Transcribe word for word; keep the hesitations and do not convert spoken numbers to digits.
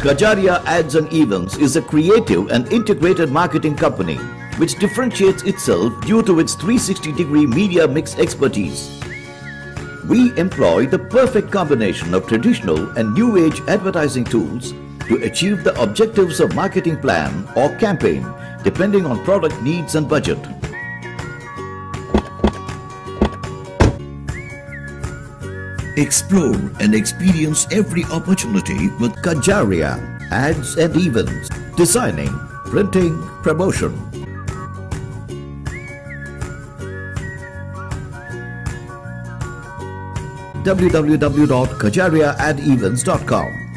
Kajaria Ads and Events is a creative and integrated marketing company which differentiates itself due to its three sixty degree media mix expertise. We employ the perfect combination of traditional and new age advertising tools to achieve the objectives of marketing plan or campaign depending on product needs and budget. Explore and experience every opportunity with Kajaria Ads and Events, designing, printing, promotion. w w w dot kajaria ad events dot com